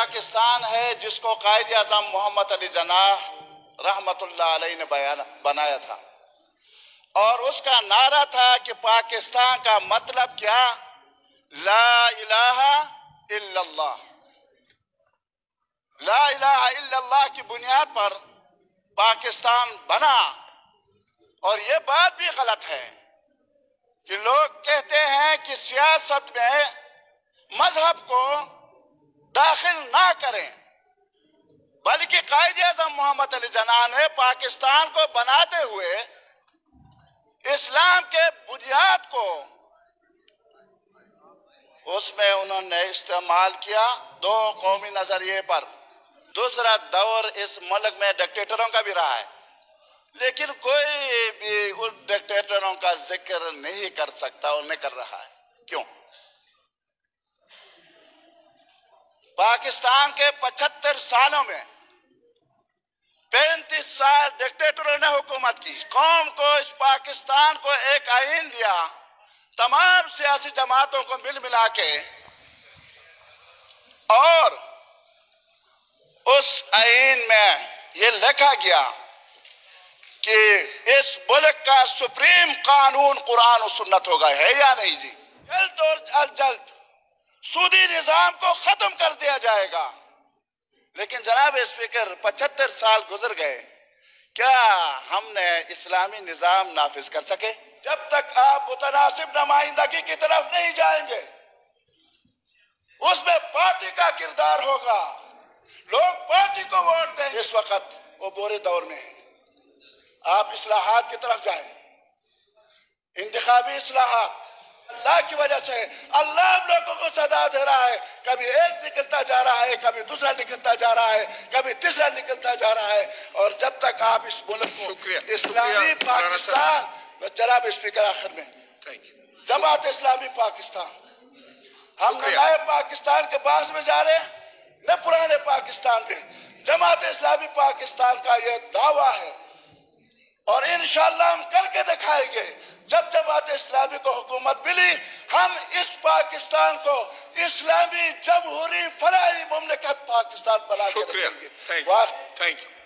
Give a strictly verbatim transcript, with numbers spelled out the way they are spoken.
پاکستان ہے جس کو قائد اعظم محمد علی جناح رحمت اللہ علیہ نے بنایا تھا، اور اس کا نعرہ تھا کہ پاکستان کا مطلب کیا؟ لا الہ الا اللہ۔ لا الہ الا اللہ کی بنیاد پر پاکستان بنا۔ اور یہ بات بھی غلط ہے کہ لوگ کہتے ہیں کہ سیاست میں مذہب کو داخل نہ کریں، بلکہ قائد اعظم محمد علی جناح نے پاکستان کو بناتے ہوئے اسلام کے بنیاد کو اس میں انہوں نے استعمال کیا دو قومی نظریے پر۔ دوسرا دور اس ملک میں ڈکٹیٹروں کا بھی رہا ہے، لیکن کوئی بھی ان ڈکٹیٹروں کا ذکر نہیں کر سکتا اور نہیں کر رہا ہے۔ کیوں؟ پاکستان کے پچہتر سالوں میں پینتیس سال ڈکٹیٹروں نے حکومت کی، قوم کو اس پاکستان کو ایک آئین دیا، تمام سیاسی جماعتوں کو مل ملا کے، اور اس آئین میں یہ لکھا گیا کہ اس ملک کا سپریم قانون قرآن و سنت ہوگا۔ ہے یا نہیں جی؟ جلد اور جلد سودی نظام کو ختم کر دیا جائے گا۔ لیکن جناب اسپیکر، پچہتر سال گزر گئے، کیا ہم نے اسلامی نظام نافذ کر سکے؟ جب تک آپ متناسب نمائندگی کی طرف نہیں جائیں گے، اس میں پارٹی کا کردار ہوگا، لوگ پارٹی کو ووٹ دیں۔ اس وقت وہ بورے دور میں ہیں، آپ اصلاحات کی طرف جائیں، انتخابی اصلاحات۔ اللہ کی وجہ سے اللہ ہم لوگوں کو صدا دے رہا ہے، کبھی ایک نکلتا جا رہا ہے، کبھی دوسرا نکلتا جا رہا ہے، کبھی تیسرا نکلتا جا رہا ہے، اور جب تک آپ اس ملک کو اسلامی پاکستان، جناب اسپیکر آخر میں جماعت اسلامی پاکستان، ہم نہ نئے پاکستان کے باعث میں جا رہے ہیں نہ پرانے پاکستان میں، جماعت اسلامی پاکستان کا یہ دعویٰ ہے، اور انشاءاللہ ہم کر کے دکھائیں گے۔ جب جماعت اسلامی کو حکومت ملی، ہم اس پاکستان کو اسلامی جمہوری فلاحی مملکت پاکستان بنا کے رکھیں گے۔ Thank you.